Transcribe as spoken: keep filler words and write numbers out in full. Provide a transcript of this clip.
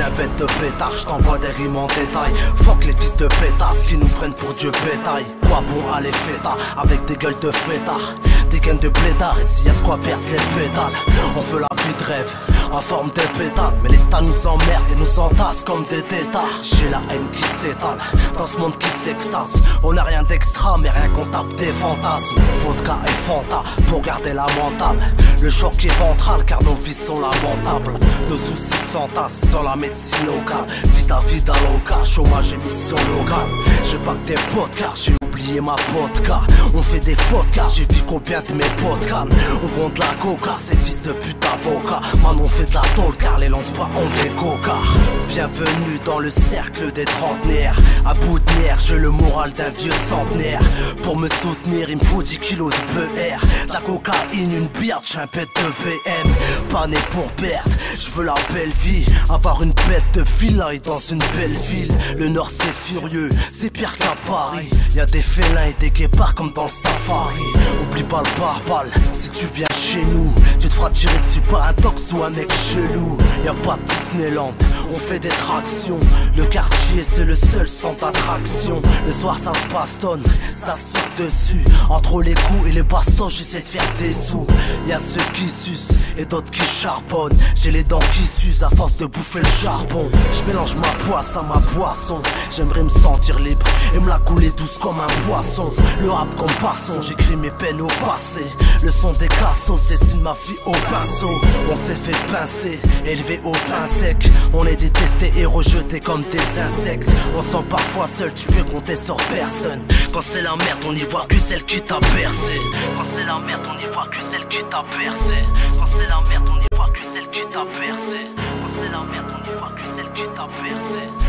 Viens bête de pétard, je t'envoie des rimes en détail. Fuck les fils de pétasses qui nous prennent pour Dieu bétail. Quoi bon aller fêta avec des gueules de fêtard, des gaines de blédard. Et s'il y a de quoi perdre les pétales, on veut la vie de rêve en forme de pétale. Mais l'état nous emmerde et nous entasse comme des tétards. J'ai la haine qui s'étale dans ce monde qui s'extase. On n'a rien d'extra mais rien qu'on tape des fantasmes. Vodka et Fanta pour garder la mentale. Le choc est ventral car nos vies sont lamentables. Nos soucis s'entassent dans la médecine locale. Vita vida loca, chômage et mission locale. J'ai pas que des potes car j'ai oublié ma vodka. On fait des fautes car j'ai vu combien de mes potes cannes. On vend de la coca, ces fils de pute avocat. Manon fait de la tôle car les lance-bras ont des cocards. Bienvenue dans le cercle des trentenaires. À bout de nerfs, j'ai le moral d'un vieux centenaire. Pour me soutenir, il me faut dix kilos de P R. De la cocaïne, une bière, j'ai un pet de B M. Pas né pour perdre, je veux la belle vie. Avoir une bête de filaille dans une belle ville. Le Nord c'est furieux, c'est pire qu'à Paris. Y'a des félins et des guépards comme dans le safari. Oublie pas le barbal, si tu viens chez nous, tu te feras tirer dessus par un tox ou un mec chelou. Y'a pas de Disneyland, on fait des tractions. Le quartier c'est le seul centre d'attraction. Le soir ça se bastonne, ça se tire dessus. Entre les coups et les bastos j'essaie de faire des sous. Y'a ceux qui sucent et d'autres qui charbonnent. J'ai les dents qui s'usent à force de bouffer le charbon. Je mélange ma poisse à ma boisson. J'aimerais me sentir libre et me la couler douce comme un poisson. Le rap comme passon, j'écris mes peines au passé. Le son des cassos dessine ma vie au pinceau. On s'est fait pincer, élevé au pain sec. On est détesté et rejeté comme des insectes. On sent parfois seul, tu peux compter sur personne. Quand c'est la merde, on y voit que celle qui t'a bercé. Quand c'est la merde, on y voit que celle qui t'a bercé. Quand c'est la merde, on y voit que celle qui t'a bercé. Quand c'est la merde, on y voit que celle qui t'a bercé.